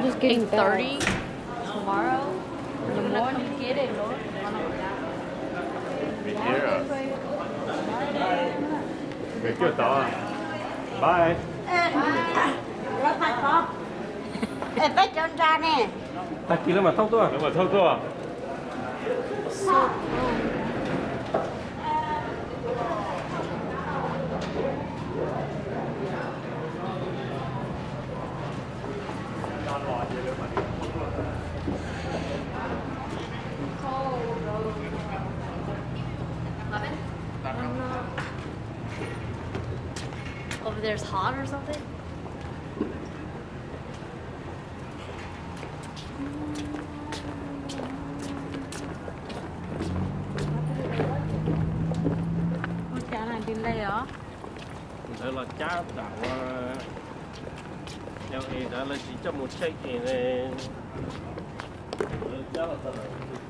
just getting 8:30 tomorrow in the morning. Get it, Lord. Người kêu tao. Bye. Rớt hai con. Ê, bé chân ra nè. Ta kêu nó mà thâu tôi. Nó mà thâu tôi. Over there's hot or something? Con chả này tin đây hả? Đó là cha đảo nhau đó là chỉ cho một check in này. Cha là